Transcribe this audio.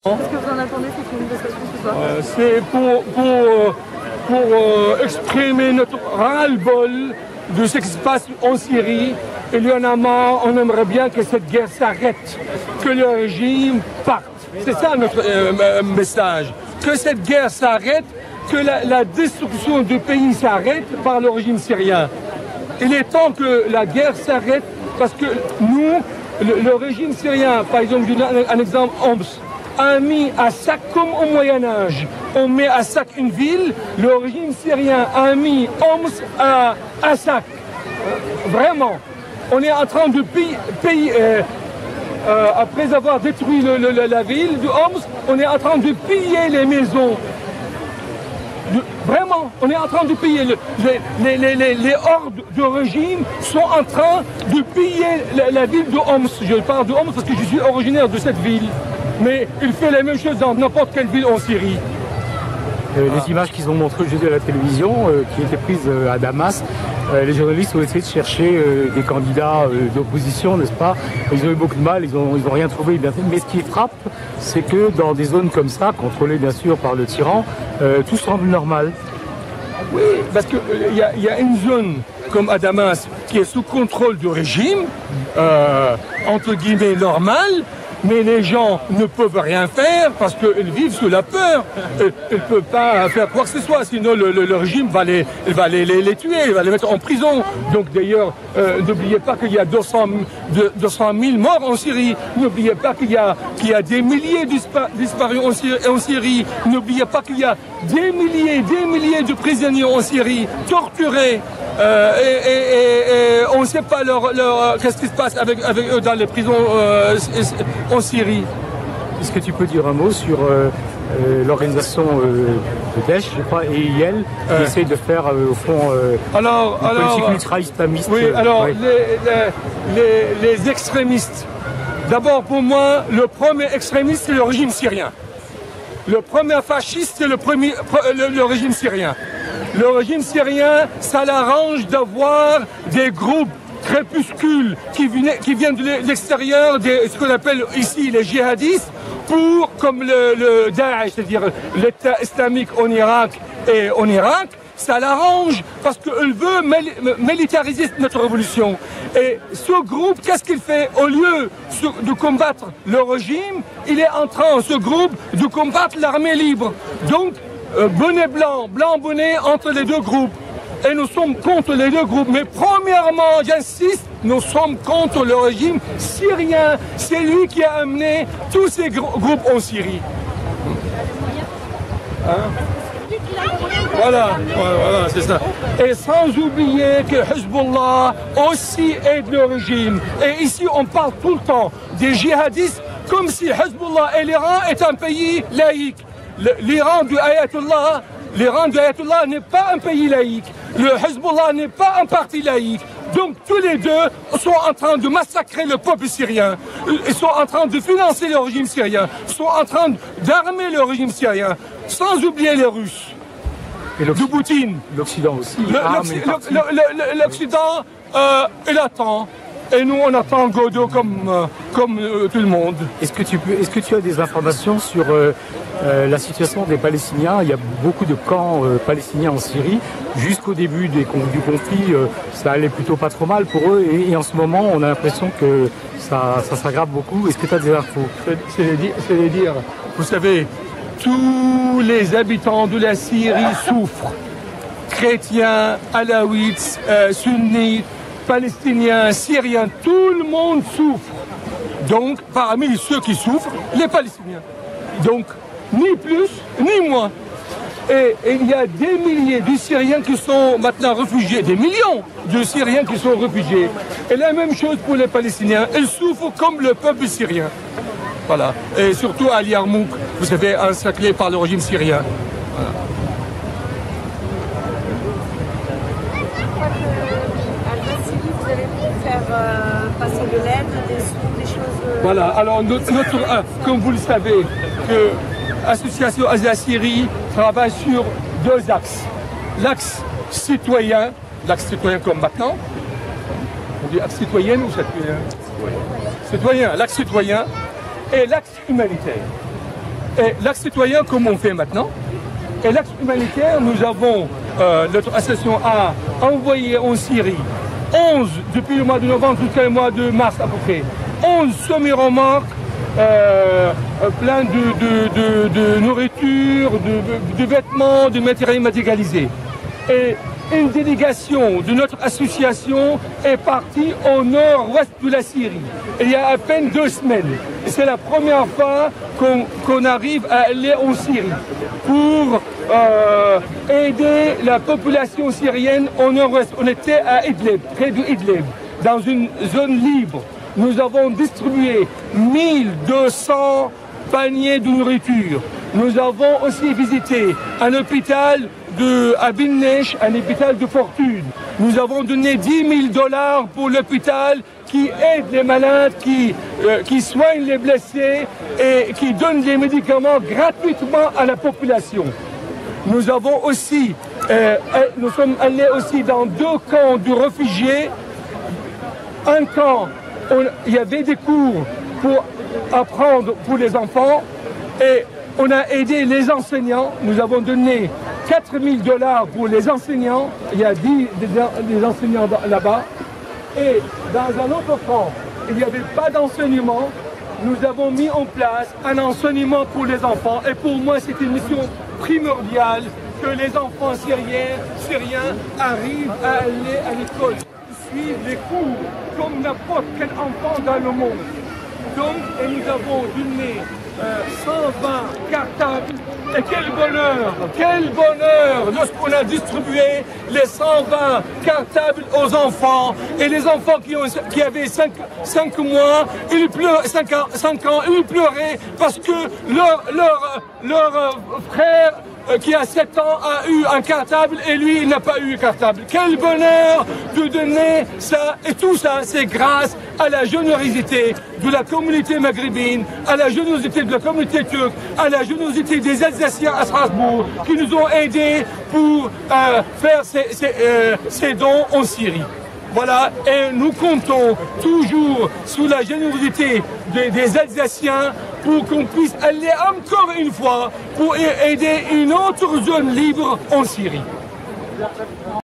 Qu'est-ce que vous en attendez, cette manifestation ce soir? C'est pour exprimer notre ras-le-bol de ce qui se passe en Syrie. Il y en a marre, on aimerait bien que cette guerre s'arrête, que le régime parte. C'est ça notre message. Que cette guerre s'arrête, que la destruction du pays s'arrête par le régime syrien. Il est temps que la guerre s'arrête parce que nous, le régime syrien, par exemple, je donne un exemple, Homs, a mis à sac comme au Moyen-Âge. On met à sac une ville, le régime syrien a mis Homs à sac. Vraiment. On est en train de après avoir détruit la ville de Homs, on est en train de piller les maisons. Vraiment, on est en train de piller. Les hordes de régime sont en train de piller la ville de Homs. Je parle de Homs parce que je suis originaire de cette ville. Mais il fait la même chose dans n'importe quelle ville en Syrie. Les images qu'ils ont montrées aujourd'hui à la télévision, qui étaient prises à Damas, les journalistes ont essayé de chercher des candidats d'opposition, n'est-ce pas? Ils ont eu beaucoup de mal, ils ont rien trouvé. Mais ce qui frappe, c'est que dans des zones comme ça, contrôlées bien sûr par le tyran, tout semble normal. Oui, parce qu'il y a une zone comme à Damas qui est sous contrôle du régime, entre guillemets normal. Mais les gens ne peuvent rien faire parce qu'ils vivent sous la peur. Ils ne peuvent pas faire quoi que ce soit, sinon le régime va les tuer, il va les mettre en prison. Donc d'ailleurs, n'oubliez pas qu'il y a 200 000 morts en Syrie. N'oubliez pas qu'il y a des milliers disparus en Syrie. N'oubliez pas qu'il y a des milliers de prisonniers en Syrie, torturés. Et on ne sait pas qu'est-ce qui se passe avec eux dans les prisons en Syrie. Est-ce que tu peux dire un mot sur l'organisation de Daesh, je crois, et IL, qui essaye de faire au fond une politique ultra-islamiste? Oui, alors les extrémistes. D'abord pour moi, le premier extrémiste c'est le régime syrien. Le premier fasciste c'est le régime syrien. Le régime syrien, ça l'arrange d'avoir des groupes crépuscules qui viennent de l'extérieur, ce qu'on appelle ici les djihadistes, comme le Daesh, c'est-à-dire l'État islamique en Irak et en Irak, ça l'arrange parce qu'il veut militariser notre révolution. Et ce groupe, qu'est-ce qu'il fait? Au lieu de combattre le régime, il est en train, ce groupe, de combattre l'armée libre. Donc, bonnet blanc, blanc bonnet entre les deux groupes. Et nous sommes contre les deux groupes. Mais premièrement, j'insiste, nous sommes contre le régime syrien. C'est lui qui a amené tous ces groupes en Syrie. Hein? Voilà, c'est ça. Et sans oublier que Hezbollah aussi aide le régime. Et ici, on parle tout le temps des djihadistes comme si Hezbollah et l'Iran est un pays laïque. L'Iran du Ayatollah n'est pas un pays laïque. Le Hezbollah n'est pas un parti laïque. Donc tous les deux sont en train de massacrer le peuple syrien. Ils sont en train de financer le régime syrien. Ils sont en train d'armer le régime syrien. Sans oublier les Russes. Et de Poutine. L'Occident aussi. L'Occident, il attend. Et nous, on attend Godot comme tout le monde. Est-ce que tu as des informations sur la situation des Palestiniens? Il y a beaucoup de camps palestiniens en Syrie. Jusqu'au début du conflit, ça allait plutôt pas trop mal pour eux. Et en ce moment, on a l'impression que ça s'aggrave beaucoup. Est-ce que tu as des infos? C'est dire, vous savez, tous les habitants de la Syrie souffrent. Chrétiens, alaouites, sunnites, Palestiniens, Syriens, tout le monde souffre. Donc, parmi ceux qui souffrent, les Palestiniens. Donc, ni plus, ni moins. Et il y a des milliers de Syriens qui sont maintenant réfugiés, des millions de Syriens qui sont réfugiés. Et la même chose pour les Palestiniens, ils souffrent comme le peuple syrien. Voilà. Et surtout à Yarmouk, vous savez, encerclé par le régime syrien. Voilà. Passer de l'aide, des choses... Voilà, alors comme vous le savez, que l'association Asia-Syrie travaille sur deux axes. L'axe citoyen comme maintenant, on dit axe citoyen ou citoyen? Citoyen, l'axe citoyen et l'axe humanitaire. Et l'acte citoyen, comme on fait maintenant. Et l'acte humanitaire, nous avons, notre association a envoyé en Syrie 11, depuis le mois de novembre jusqu'au mois de mars à peu près, 11 semi-remorques, plein de nourriture, de vêtements, de matériel médicalisé. Et une délégation de notre association est partie au nord-ouest de la Syrie, il y a à peine 2 semaines. C'est la première fois qu'on arrive à aller en Syrie pour aider la population syrienne au nord-ouest. On était à Idlib, près de Idlib, dans une zone libre. Nous avons distribué 1200 paniers de nourriture. Nous avons aussi visité un hôpital à Binnesh, un hôpital de fortune. Nous avons donné $10 000 pour l'hôpital qui aide les malades, qui soigne les blessés et qui donne des médicaments gratuitement à la population. Nous avons aussi, nous sommes allés aussi dans 2 camps de réfugiés. Un camp, il y avait des cours pour apprendre pour les enfants et on a aidé les enseignants. Nous avons donné $4 000 pour les enseignants. Il y a 10 des enseignants là-bas. Et dans un autre camp, il n'y avait pas d'enseignement. Nous avons mis en place un enseignement pour les enfants. Et pour moi, c'est une mission primordiale que les enfants syriens arrivent à aller à l'école, suivre les cours comme n'importe quel enfant dans le monde. Donc, et nous avons donné 120 cartables. Et quel bonheur lorsqu'on a distribué les 120 cartables aux enfants. Et les enfants qui avaient 5 mois, 5 ans, ils pleuraient parce que leur frère qui a 7 ans a eu un cartable et lui il n'a pas eu un cartable. Quel bonheur de donner ça, et tout ça c'est grâce à la générosité de la communauté maghrébine, à la générosité de la communauté turque, à la générosité des Alsaciens à Strasbourg qui nous ont aidés pour faire ces dons en Syrie. Voilà, et nous comptons toujours sur la générosité des Alsaciens pour qu'on puisse aller encore une fois pour aider une autre zone libre en Syrie.